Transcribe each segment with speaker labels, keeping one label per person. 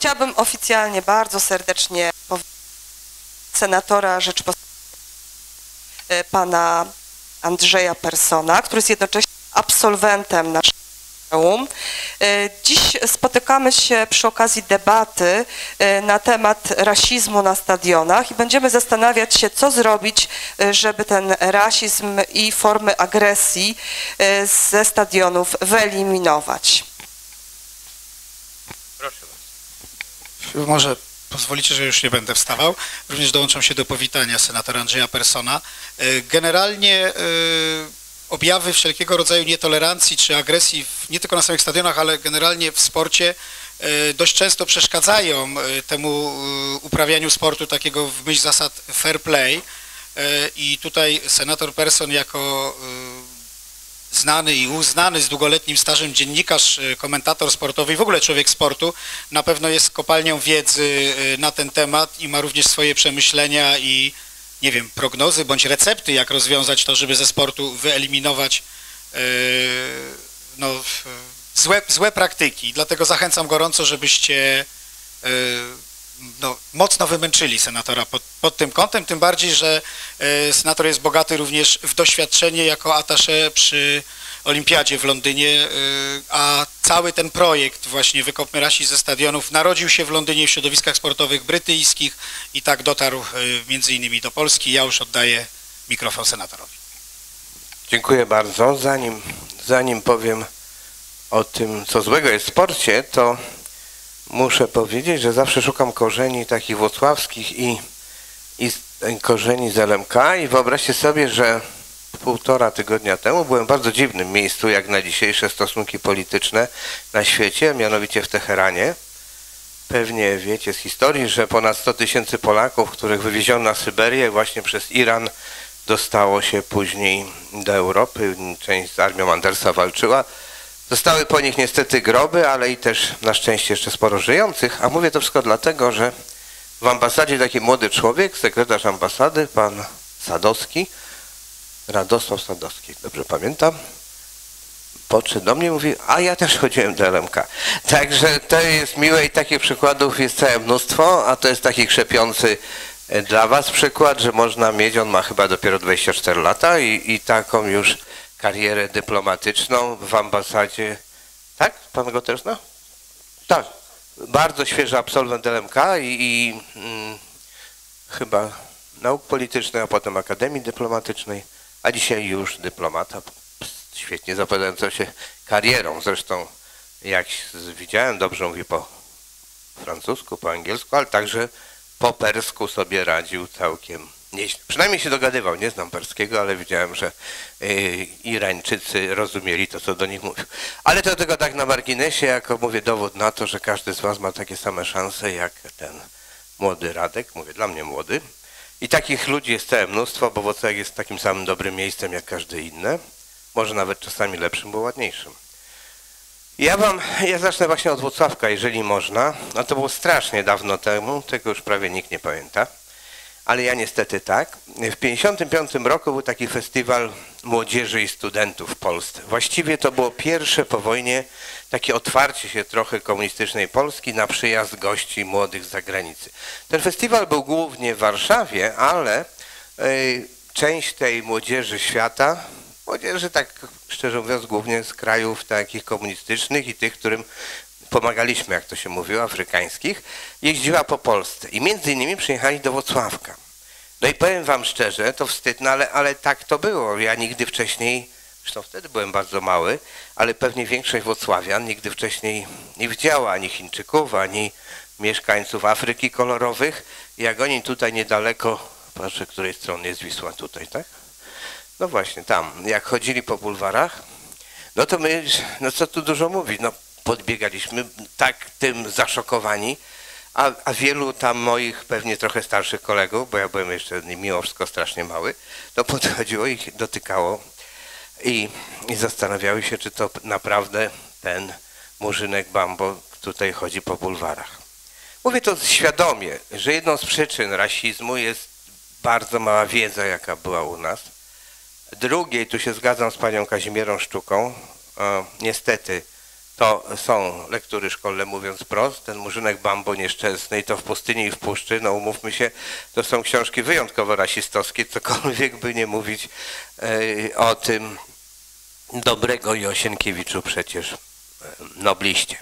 Speaker 1: Chciałabym oficjalnie bardzo serdecznie powitać senatora Rzeczypospolitej pana Andrzeja Persona, który jest jednocześnie absolwentem naszego muzeum. Dziś spotykamy się przy okazji debaty na temat rasizmu na stadionach i będziemy zastanawiać się, co zrobić, żeby ten rasizm i formy agresji ze stadionów wyeliminować.
Speaker 2: Proszę bardzo. Może pozwolicie, że już nie będę wstawał. Również dołączam się do powitania senatora Andrzeja Persona. Generalnie objawy wszelkiego rodzaju nietolerancji czy agresji, nie tylko na samych stadionach, ale generalnie w sporcie dość często przeszkadzają temu uprawianiu sportu takiego w myśl zasad fair play. I tutaj senator Person jako znany i uznany z długoletnim stażem dziennikarz, komentator sportowy i w ogóle człowiek sportu na pewno jest kopalnią wiedzy na ten temat i ma również swoje przemyślenia i nie wiem, prognozy bądź recepty, jak rozwiązać to, żeby ze sportu wyeliminować no, złe praktyki. Dlatego zachęcam gorąco, żebyście no, mocno wymęczyli senatora pod tym kątem, tym bardziej, że senator jest bogaty również w doświadczenie jako attaché przy Olimpiadzie w Londynie, a cały ten projekt właśnie Wykopmy rasizm ze stadionów narodził się w Londynie w środowiskach sportowych brytyjskich i tak dotarł między innymi do Polski. Ja już oddaję mikrofon senatorowi.
Speaker 3: Dziękuję bardzo. Zanim powiem o tym, co złego jest w sporcie, to muszę powiedzieć, że zawsze szukam korzeni takich włocławskich i korzeni z LMK i wyobraźcie sobie, że 1,5 tygodnia temu byłem w bardzo dziwnym miejscu, jak na dzisiejsze stosunki polityczne na świecie, mianowicie w Teheranie. Pewnie wiecie z historii, że ponad 100 000 Polaków, których wywieziono na Syberię właśnie przez Iran, dostało się później do Europy. Część z armią Andersa walczyła. Zostały po nich niestety groby, ale i też na szczęście jeszcze sporo żyjących. A mówię to wszystko dlatego, że w ambasadzie taki młody człowiek, sekretarz ambasady, pan Sadowski, Radosław Sadowski, dobrze pamiętam, podszedł do mnie i mówi, a ja też chodziłem do LMK. Także to jest miłe i takich przykładów jest całe mnóstwo, a to jest taki krzepiący dla was przykład, że można mieć, on ma chyba dopiero 24 lata i taką już karierę dyplomatyczną w ambasadzie. Tak? Pan go też zna? Tak. Bardzo świeży absolwent LMK i chyba nauk politycznych, a potem Akademii Dyplomatycznej, a dzisiaj już dyplomata, świetnie zapowiadającą się karierą. Zresztą jak widziałem, dobrze mówi po francusku, po angielsku, ale także po persku sobie radził całkiem nieźle. Przynajmniej się dogadywał, nie znam perskiego, ale widziałem, że Irańczycy rozumieli to, co do nich mówił. Ale to tylko tak na marginesie, jako mówię, dowód na to, że każdy z was ma takie same szanse jak ten młody Radek, mówię, dla mnie młody. I takich ludzi jest całe mnóstwo, bo Włocławek jest takim samym dobrym miejscem jak każde inne. Może nawet czasami lepszym, bo ładniejszym. Ja zacznę właśnie od Włocławka, jeżeli można. No to było strasznie dawno temu, tego już prawie nikt nie pamięta. Ale ja niestety tak. W 1955 roku był taki festiwal młodzieży i studentów w Polsce. Właściwie to było pierwsze po wojnie takie otwarcie się trochę komunistycznej Polski na przyjazd gości młodych z zagranicy. Ten festiwal był głównie w Warszawie, ale część tej młodzieży świata, młodzieży tak szczerze mówiąc głównie z krajów takich komunistycznych i tych, którym pomagaliśmy, jak to się mówiło, afrykańskich, jeździła po Polsce i między innymi przyjechali do Włocławka. No i powiem wam szczerze, to wstyd, no ale tak to było. Ja nigdy wcześniej, zresztą wtedy byłem bardzo mały, ale pewnie większość włocławian nigdy wcześniej nie widziała ani Chińczyków, ani mieszkańców Afryki kolorowych. Jak oni tutaj niedaleko, patrzę, której strony jest Wisła, tutaj, tak? No właśnie, tam, jak chodzili po bulwarach, no to my, no co tu dużo mówić, no podbiegaliśmy tak tym zaszokowani, a wielu tam moich pewnie trochę starszych kolegów, bo ja byłem jeszcze mimo wszystko strasznie mały, to podchodziło i dotykało i zastanawiały się, czy to naprawdę ten Murzynek Bambo tutaj chodzi po bulwarach. Mówię to świadomie, że jedną z przyczyn rasizmu jest bardzo mała wiedza, jaka była u nas. Drugiej, tu się zgadzam z panią Kazimierą Szczuką, niestety to są lektury szkolne, mówiąc wprost. Ten Murzynek Bambo nieszczęsny i to w pustyni i w puszczy, no umówmy się, to są książki wyjątkowo rasistowskie, cokolwiek by nie mówić o tym dobrego Josienkiewiczu przecież nobliście.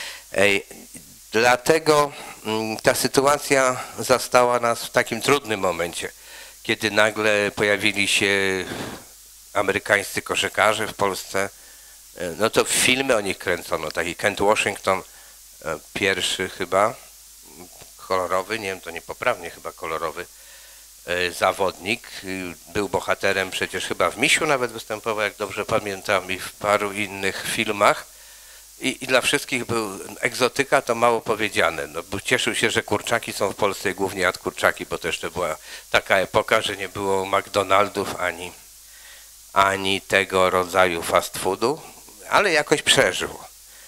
Speaker 3: Dlatego ta sytuacja zastała nas w takim trudnym momencie, kiedy nagle pojawili się amerykańscy koszykarze w Polsce. No to filmy o nich kręcono, taki Kent Washington, pierwszy chyba, kolorowy, nie wiem, to niepoprawnie chyba kolorowy zawodnik, był bohaterem przecież chyba w Misiu nawet występował, jak dobrze pamiętam, i w paru innych filmach. I dla wszystkich był egzotyka, to mało powiedziane. No, bo cieszył się, że kurczaki są w Polsce i głównie jadł kurczaki, bo też to była taka epoka, że nie było McDonaldów ani tego rodzaju fast foodu, ale jakoś przeżył.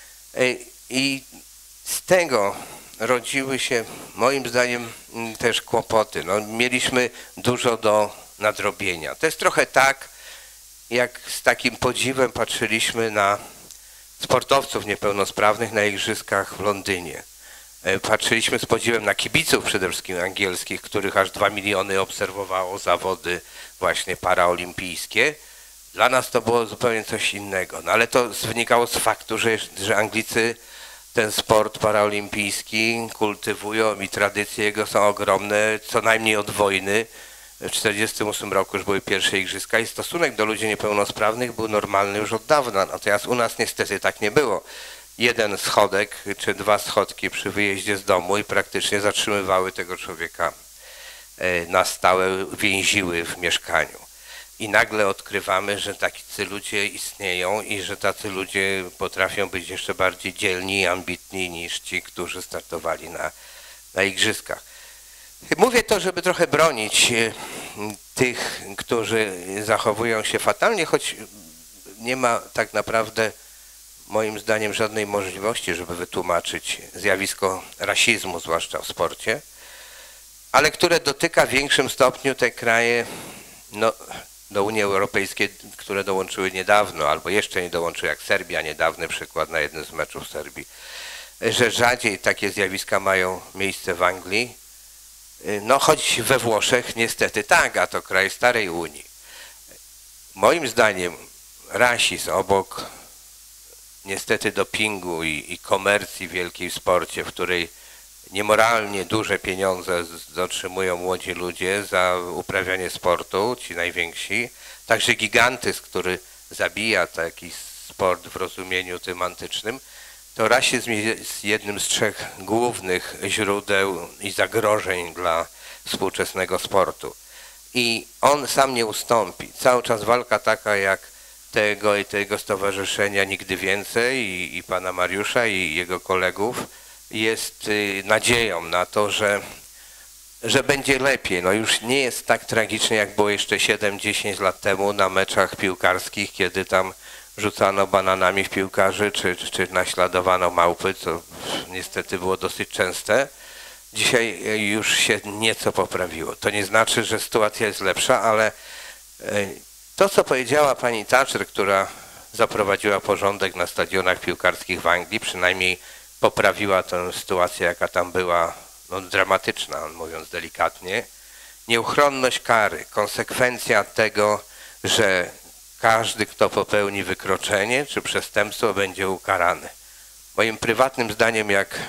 Speaker 3: I z tego rodziły się moim zdaniem też kłopoty. No, mieliśmy dużo do nadrobienia. To jest trochę tak, jak z takim podziwem patrzyliśmy na sportowców niepełnosprawnych na igrzyskach w Londynie. Patrzyliśmy z podziwem na kibiców przede wszystkim angielskich, których aż 2 miliony obserwowało zawody właśnie paraolimpijskie. Dla nas to było zupełnie coś innego, no ale to wynikało z faktu, że Anglicy ten sport paraolimpijski kultywują i tradycje jego są ogromne, co najmniej od wojny. W 1948 roku już były pierwsze igrzyska i stosunek do ludzi niepełnosprawnych był normalny już od dawna. Natomiast u nas niestety tak nie było. Jeden schodek czy 2 schodki przy wyjeździe z domu i praktycznie zatrzymywały tego człowieka na stałe, więziły w mieszkaniu. I nagle odkrywamy, że tacy ludzie istnieją i że tacy ludzie potrafią być jeszcze bardziej dzielni i ambitni niż ci, którzy startowali na igrzyskach. Mówię to, żeby trochę bronić tych, którzy zachowują się fatalnie, choć nie ma tak naprawdę moim zdaniem żadnej możliwości, żeby wytłumaczyć zjawisko rasizmu, zwłaszcza w sporcie, ale które dotyka w większym stopniu te kraje do Unii Europejskiej, które dołączyły niedawno, albo jeszcze nie dołączyły, jak Serbia, niedawny przykład na jednym z meczów Serbii, że rzadziej takie zjawiska mają miejsce w Anglii. No choć we Włoszech niestety tak, a to kraj starej Unii. Moim zdaniem rasizm obok niestety dopingu i komercji wielkiej w sporcie, w której niemoralnie duże pieniądze otrzymują młodzi ludzie za uprawianie sportu, ci najwięksi, także gigantyzm, który zabija taki sport w rozumieniu tym antycznym, to rasizm jest jednym z 3 głównych źródeł i zagrożeń dla współczesnego sportu. I on sam nie ustąpi. Cały czas walka taka jak tego i tego stowarzyszenia Nigdy Więcej i pana Mariusza i jego kolegów jest nadzieją na to, że będzie lepiej. No już nie jest tak tragicznie, jak było jeszcze 7-10 lat temu na meczach piłkarskich, kiedy tam rzucano bananami w piłkarzy, czy naśladowano małpy, co niestety było dosyć częste. Dzisiaj już się nieco poprawiło. To nie znaczy, że sytuacja jest lepsza, ale to, co powiedziała pani Thatcher, która zaprowadziła porządek na stadionach piłkarskich w Anglii, przynajmniej poprawiła tę sytuację, jaka tam była, no, dramatyczna, mówiąc delikatnie. Nieuchronność kary, konsekwencja tego, że każdy, kto popełni wykroczenie czy przestępstwo, będzie ukarany. Moim prywatnym zdaniem, jak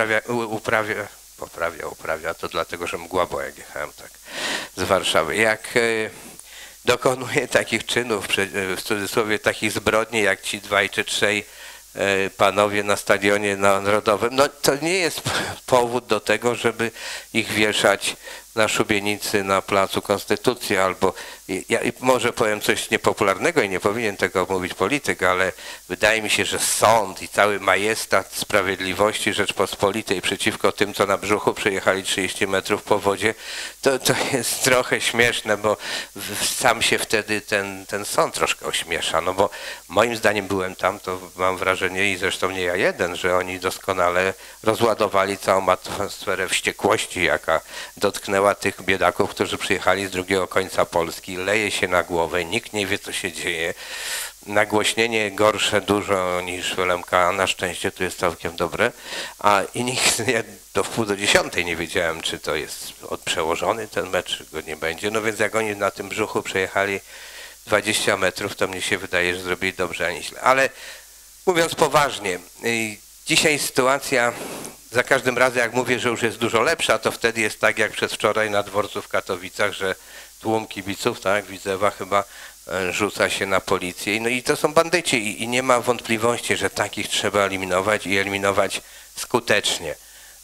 Speaker 3: uprawia, to dlatego, że mgła była, jak jechałem tak z Warszawy. Jak dokonuje takich czynów, w cudzysłowie takich zbrodni, jak ci 2 czy 3 panowie na stadionie narodowym, no to nie jest powód do tego, żeby ich wieszać na szubienicy na Placu Konstytucji, albo ja może powiem coś niepopularnego i nie powinien tego mówić polityk, ale wydaje mi się, że sąd i cały majestat sprawiedliwości Rzeczpospolitej przeciwko tym, co na brzuchu przejechali 30 metrów po wodzie, to jest trochę śmieszne, bo sam się wtedy ten sąd troszkę ośmiesza, no bo moim zdaniem byłem tam, to mam wrażenie i zresztą nie ja jeden, że oni doskonale rozładowali całą atmosferę wściekłości, jaka dotknęła tych biedaków, którzy przyjechali z drugiego końca Polski, leje się na głowę, nikt nie wie, co się dzieje. nagłośnienie gorsze dużo niż w LMK, na szczęście tu jest całkiem dobre, i nikt, ja do wpół do 10 nie wiedziałem, czy to jest przełożony ten mecz, czy go nie będzie, no więc jak oni na tym brzuchu przejechali 20 metrów, to mnie się wydaje, że zrobili dobrze, a nie źle. Ale mówiąc poważnie, dzisiaj sytuacja za każdym razem, jak mówię, że już jest dużo lepsza, to wtedy jest tak jak przedwczoraj na dworcu w Katowicach, że tłum kibiców, tak, Widzewa chyba rzuca się na policję. No i to są bandyci i nie ma wątpliwości, że takich trzeba eliminować i eliminować skutecznie.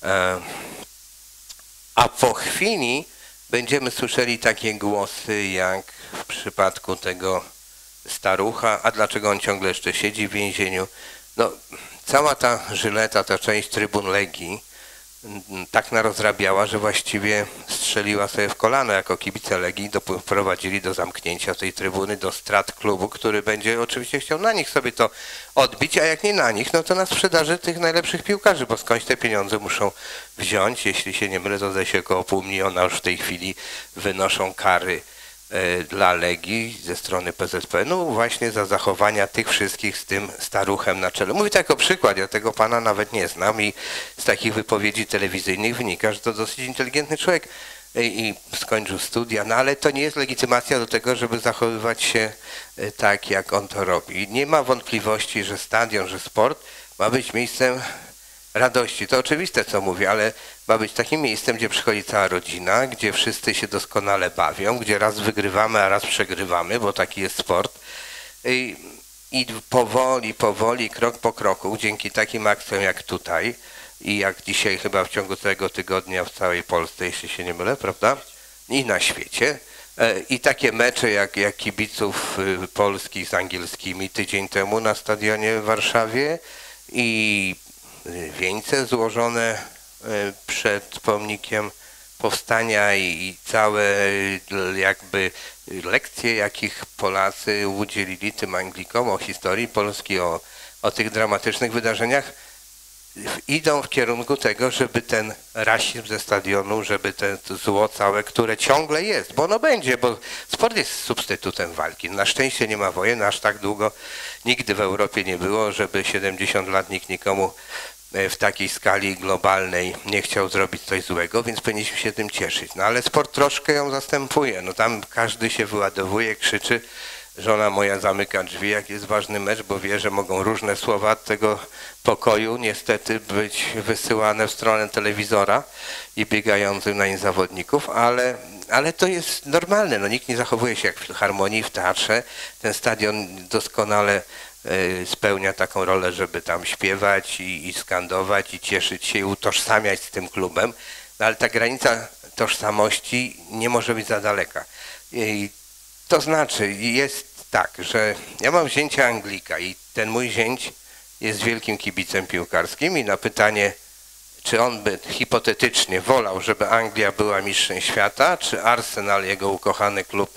Speaker 3: A po chwili będziemy słyszeli takie głosy jak w przypadku tego starucha, a dlaczego on ciągle jeszcze siedzi w więzieniu. No, cała ta żyleta, ta część trybun Legii tak narozrabiała, że właściwie strzeliła sobie w kolano jako kibice Legii, doprowadzili do zamknięcia tej trybuny, do strat klubu, który będzie oczywiście chciał na nich sobie to odbić, a jak nie na nich, no to na sprzedaży tych najlepszych piłkarzy, bo skądś te pieniądze muszą wziąć, jeśli się nie mylę, to zdaje się około 500 000 już w tej chwili wynoszą kary dla Legii ze strony PZP, no właśnie za zachowania tych wszystkich z tym staruchem na czele. Mówię to jako przykład, ja tego pana nawet nie znam i z takich wypowiedzi telewizyjnych wynika, że to dosyć inteligentny człowiek i skończył studia, no ale to nie jest legitymacja do tego, żeby zachowywać się tak, jak on to robi. Nie ma wątpliwości, że stadion, że sport ma być miejscem radości. To oczywiste, co mówię, ale ma być takim miejscem, gdzie przychodzi cała rodzina, gdzie wszyscy się doskonale bawią, gdzie raz wygrywamy, a raz przegrywamy, bo taki jest sport. I powoli, krok po kroku, dzięki takim akcjom jak tutaj i jak dzisiaj chyba w ciągu tego tygodnia w całej Polsce, jeśli się nie mylę, prawda? I na świecie. I takie mecze jak kibiców polskich z angielskimi tydzień temu na stadionie w Warszawie i wieńce złożone przed pomnikiem powstania i całe jakby lekcje, jakich Polacy udzielili tym Anglikom o historii Polski, o tych dramatycznych wydarzeniach, idą w kierunku tego, żeby ten rasizm ze stadionu, żeby to zło całe, które ciągle jest, bo ono będzie, bo sport jest substytutem walki. Na szczęście nie ma wojen, aż tak długo nigdy w Europie nie było, żeby 70 lat nikt nikomu w takiej skali globalnej nie chciał zrobić coś złego, więc powinniśmy się tym cieszyć. No ale sport troszkę ją zastępuje. No tam każdy się wyładowuje, krzyczy. Żona moja zamyka drzwi, jak jest ważny mecz, bo wie, że mogą różne słowa od tego pokoju niestety być wysyłane w stronę telewizora i biegających na nim zawodników, ale to jest normalne. No, nikt nie zachowuje się jak w filharmonii, w teatrze. Ten stadion doskonale spełnia taką rolę, żeby tam śpiewać i skandować i cieszyć się i utożsamiać z tym klubem, no, ale ta granica tożsamości nie może być za daleka. To znaczy jest tak, że ja mam zięcia Anglika i ten mój zięć jest wielkim kibicem piłkarskim i na pytanie, czy on by hipotetycznie wolał, żeby Anglia była mistrzem świata, czy Arsenal, jego ukochany klub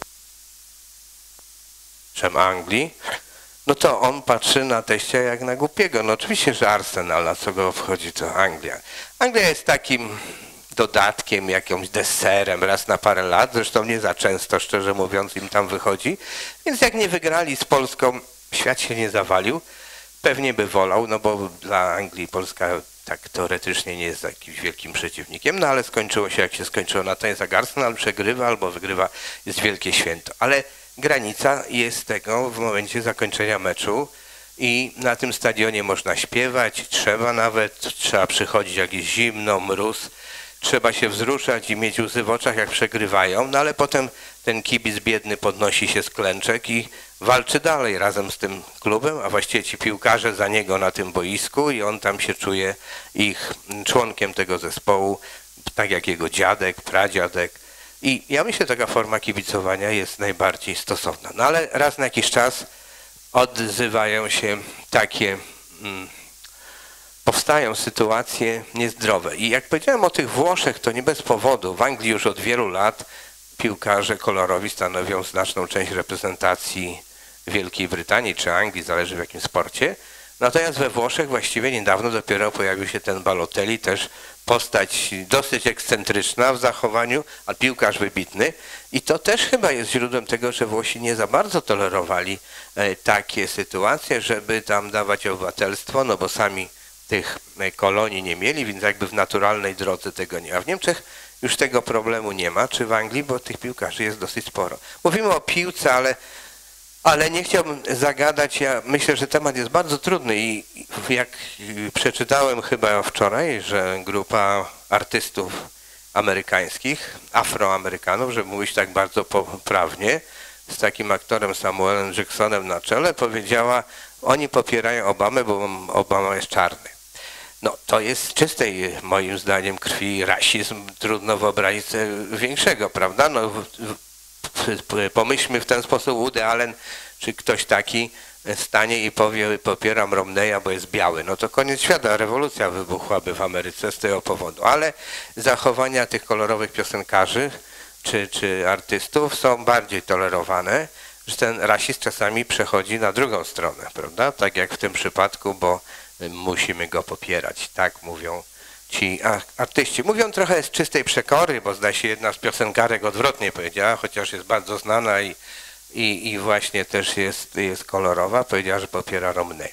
Speaker 3: mistrzem Anglii, no to on patrzy na teścia jak na głupiego. No oczywiście, że Arsenal, na co go obchodzi, to Anglia. Anglia jest takim dodatkiem, jakimś deserem raz na parę lat, zresztą nie za często, szczerze mówiąc, im tam wychodzi. Więc jak nie wygrali z Polską, świat się nie zawalił. Pewnie by wolał, no bo dla Anglii Polska tak teoretycznie nie jest jakimś wielkim przeciwnikiem, no ale skończyło się jak się skończyło. Na to jest jak Arsenal przegrywa albo wygrywa, jest wielkie święto. Ale granica jest tego w momencie zakończenia meczu i na tym stadionie można śpiewać, trzeba przychodzić jak jest zimno, mróz, trzeba się wzruszać i mieć łzy w oczach jak przegrywają, no ale potem ten kibic biedny podnosi się z klęczek i walczy dalej razem z tym klubem, a właściwie ci piłkarze za niego na tym boisku i on tam się czuje ich członkiem tego zespołu, tak jak jego dziadek, pradziadek. I ja myślę, że taka forma kibicowania jest najbardziej stosowna. No ale raz na jakiś czas odzywają się takie, powstają sytuacje niezdrowe. I jak powiedziałem o tych Włoszech, to nie bez powodu. W Anglii już od wielu lat piłkarze kolorowi stanowią znaczną część reprezentacji Wielkiej Brytanii czy Anglii, zależy w jakim sporcie. Natomiast we Włoszech właściwie niedawno dopiero pojawił się ten Balotelli, też postać dosyć ekscentryczna w zachowaniu, a piłkarz wybitny. I to też chyba jest źródłem tego, że Włosi nie za bardzo tolerowali takie sytuacje, żeby tam dawać obywatelstwo, no bo sami tych kolonii nie mieli, więc jakby w naturalnej drodze tego nie ma. W Niemczech już tego problemu nie ma, czy w Anglii, bo tych piłkarzy jest dosyć sporo. Mówimy o piłce, ale nie chciałbym zagadać, ja myślę, że temat jest bardzo trudny i jak przeczytałem chyba wczoraj, że grupa artystów amerykańskich, afroamerykanów, żeby mówić tak bardzo poprawnie, z takim aktorem Samuelem Jacksonem na czele, powiedziała, oni popierają Obamę, bo Obama jest czarny. No to jest czystej moim zdaniem krwi rasizm, trudno wyobrazić sobie większego, prawda? No, pomyślmy w ten sposób, Woody Allen czy ktoś taki stanie i powie, popieram Romneya, bo jest biały. No to koniec świata, rewolucja wybuchłaby w Ameryce z tego powodu. Ale zachowania tych kolorowych piosenkarzy czy artystów są bardziej tolerowane, że ten rasizm czasami przechodzi na drugą stronę, prawda? Tak jak w tym przypadku, bo musimy go popierać. Tak mówią ci artyści. Mówią trochę z czystej przekory, bo zdaje się jedna z piosenkarek odwrotnie powiedziała, chociaż jest bardzo znana i właśnie też jest kolorowa, powiedziała, że popiera Romney.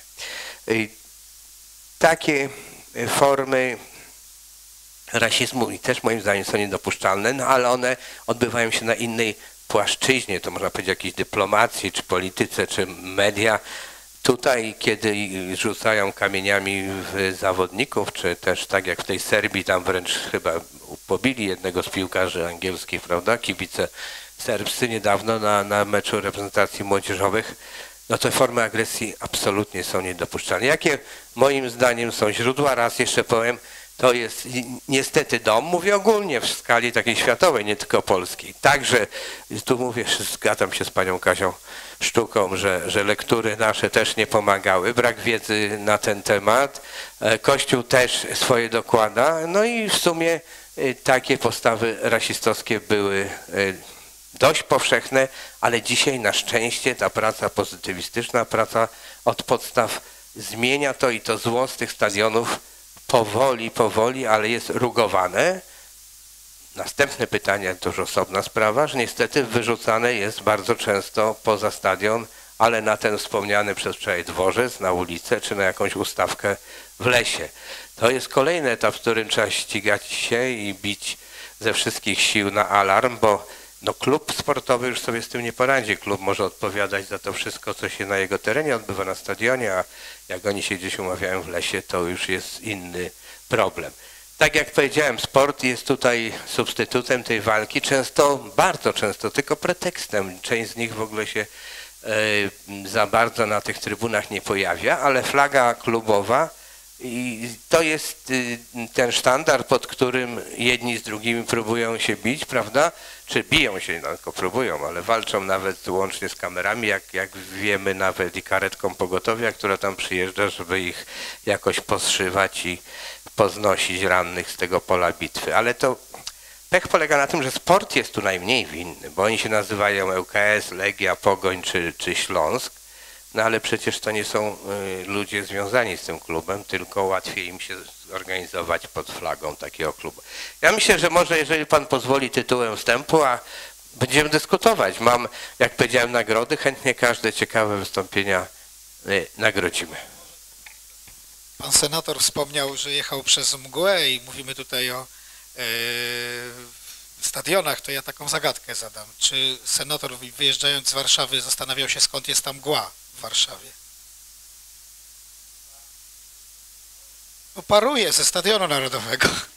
Speaker 3: Takie formy rasizmu i też moim zdaniem są niedopuszczalne, no ale one odbywają się na innej płaszczyźnie, to można powiedzieć jakiejś dyplomacji, czy polityce, czy media. Tutaj, kiedy rzucają kamieniami w zawodników, czy też tak jak w tej Serbii, tam wręcz chyba pobili jednego z piłkarzy angielskich, prawda, kibice serbscy niedawno na meczu reprezentacji młodzieżowych, no to formy agresji absolutnie są niedopuszczalne. Jakie moim zdaniem są źródła? Raz jeszcze powiem, to jest niestety dom, mówię ogólnie w skali takiej światowej, nie tylko polskiej. Także tu mówię, zgadzam się z panią Kazią Sztuką, że lektury nasze też nie pomagały, brak wiedzy na ten temat, Kościół też swoje dokłada, no i w sumie takie postawy rasistowskie były dość powszechne, ale dzisiaj na szczęście ta praca pozytywistyczna, praca od podstaw zmienia to i to zło z tych stadionów powoli, ale jest rugowane. Następne pytanie, to już osobna sprawa, że niestety wyrzucane jest bardzo często poza stadion, ale na ten wspomniany przez wczoraj dworzec, na ulicę, czy na jakąś ustawkę w lesie. To jest kolejny etap, w którym trzeba ścigać się i bić ze wszystkich sił na alarm, bo no, klub sportowy już sobie z tym nie poradzi. Klub może odpowiadać za to wszystko, co się na jego terenie odbywa na stadionie, a jak oni się gdzieś umawiają w lesie, to już jest inny problem. Tak jak powiedziałem, sport jest tutaj substytutem tej walki, bardzo często tylko pretekstem. Część z nich w ogóle się za bardzo na tych trybunach nie pojawia, ale flaga klubowa i to jest ten sztandar, pod którym jedni z drugimi próbują się bić, prawda? Czy biją się, no tylko próbują, ale walczą nawet łącznie z kamerami, jak wiemy, nawet i karetką pogotowia, która tam przyjeżdża, żeby ich jakoś poszywać i poznosić rannych z tego pola bitwy. Ale to pech polega na tym, że sport jest tu najmniej winny, bo oni się nazywają ŁKS, Legia, Pogoń czy Śląsk, no ale przecież to nie są ludzie związani z tym klubem, tylko łatwiej im się zorganizować pod flagą takiego klubu. Ja myślę, że może, jeżeli pan pozwoli, tytułem wstępu, a będziemy dyskutować. Mam, jak powiedziałem, nagrody, chętnie każde ciekawe wystąpienia nagrodzimy.
Speaker 2: Pan senator wspomniał, że jechał przez mgłę i mówimy tutaj o stadionach, to ja taką zagadkę zadam. Czy senator wyjeżdżając z Warszawy zastanawiał się, skąd jest ta mgła w Warszawie? No paruje ze Stadionu Narodowego.